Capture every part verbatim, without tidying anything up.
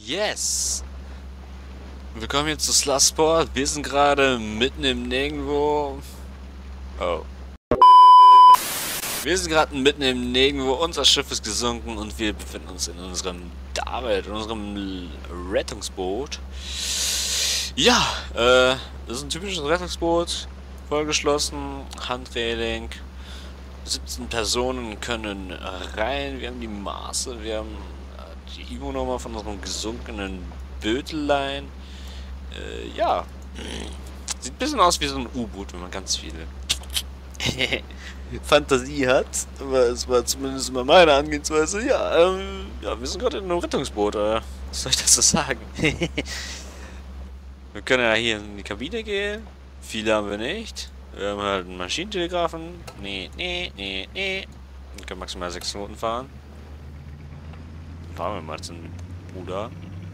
Yes! Willkommen hier zu Slusport. Wir sind gerade mitten im Nirgendwo. Oh. Wir sind gerade mitten im Nirgendwo. Unser Schiff ist gesunken und wir befinden uns in unserem David, in unserem Rettungsboot. Ja, äh, das ist ein typisches Rettungsboot. Vollgeschlossen, Handreling. siebzehn Personen können rein. Wir haben die Maße, wir haben die I M O-Nummer von unserem gesunkenen Bötelein. Äh, ja. Sieht ein bisschen aus wie so ein U-Boot, wenn man ganz viel Fantasie hat. Aber es war zumindest immer meine Angehensweise. Ja, ähm, ja, wir sind gerade in einem Rettungsboot, oder? Was soll ich dazu sagen? Wir können ja hier in die Kabine gehen. Viele haben wir nicht. Wir haben halt einen Maschinentelegrafen. Nee, nee, nee, nee. Wir können maximal sechs Minuten fahren. Fahren wir mal zum Bruder.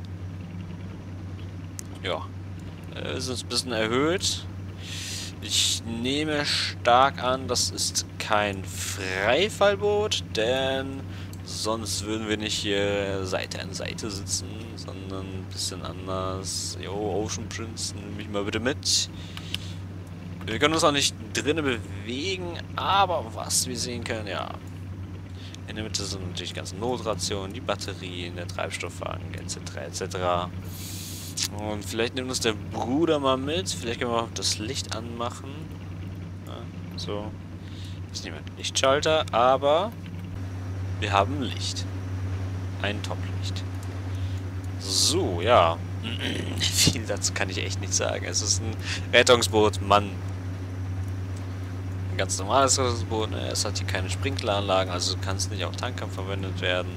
Ja. Es ist ein bisschen erhöht. Ich nehme stark an, das ist kein Freifallboot, denn sonst würden wir nicht hier Seite an Seite sitzen, sondern ein bisschen anders. Jo, Ocean Prince, nimm mich mal bitte mit. Wir können uns auch nicht drinnen bewegen, aber was wir sehen können, ja. In der Mitte sind natürlich die ganzen Notrationen, die Batterien, der Treibstoffwagen, et cetera et cetera. Und vielleicht nimmt uns der Bruder mal mit. Vielleicht können wir auch das Licht anmachen. Ja, so. Das ist nicht mehr ein Lichtschalter, aber wir haben Licht. Ein Top-Licht. So, ja. Viel dazu kann ich echt nicht sagen. Es ist ein Rettungsboot, Mann. Ein ganz normales Rettungsboot. Ne? Es hat hier keine Sprinkleranlagen, also kann es nicht auf Tankern verwendet werden.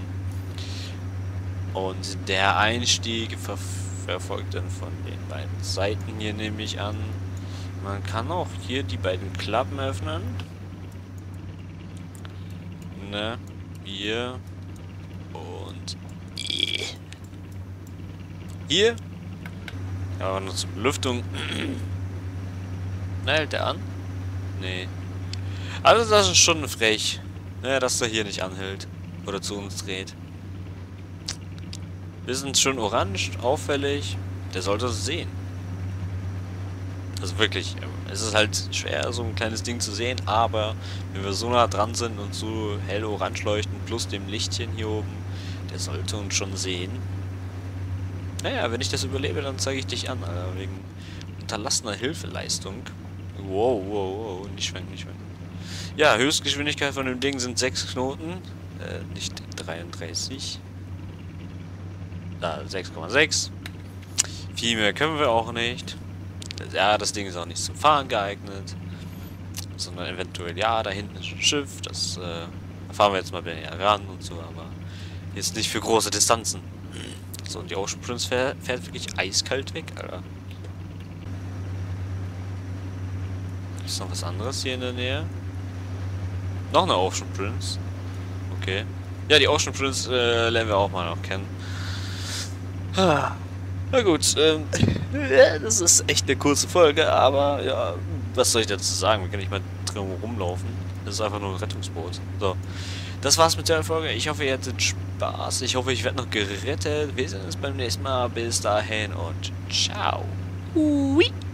Und der Einstieg verfolgt erfolgt dann von den beiden Seiten hier, nehme ich an. Man kann auch hier die beiden Klappen öffnen. Ne? Hier. Und hier. Ja, aber nur zur Belüftung. Na, hält der an? Nee. Also das ist schon frech. Ne, dass der hier nicht anhält. Oder zu uns dreht. Wir sind schon orange, auffällig. Der sollte es sehen. Also wirklich, es ist halt schwer, so ein kleines Ding zu sehen, aber wenn wir so nah dran sind und so hell orange leuchten, plus dem Lichtchen hier oben, der sollte uns schon sehen. Naja, wenn ich das überlebe, dann zeige ich dich an, Alter, wegen unterlassener Hilfeleistung. Wow, wow, wow, nicht schwenken, nicht schwenken. Ja, Höchstgeschwindigkeit von dem Ding sind sechs Knoten, äh, nicht dreiunddreißig. Da, sechs Komma sechs. Viel mehr können wir auch nicht. Ja, das Ding ist auch nicht zum Fahren geeignet. Sondern eventuell, ja, da hinten ist ein Schiff. Das äh, da fahren wir jetzt mal näher ran und so, aber jetzt nicht für große Distanzen. So, und die Ocean Prince fährt, fährt wirklich eiskalt weg, Alter. Ist noch was anderes hier in der Nähe? Noch eine Ocean Prince. Okay. Ja, die Ocean Prince äh, lernen wir auch mal noch kennen. Na gut, ähm, das ist echt eine kurze Folge, aber ja, was soll ich dazu sagen? Wir können nicht mal drum rumlaufen. Das ist einfach nur ein Rettungsboot. So, das war's mit der Folge. Ich hoffe, ihr hattet Spaß. Ich hoffe, ich werde noch gerettet. Wir sehen uns beim nächsten Mal. Bis dahin und ciao. Ui.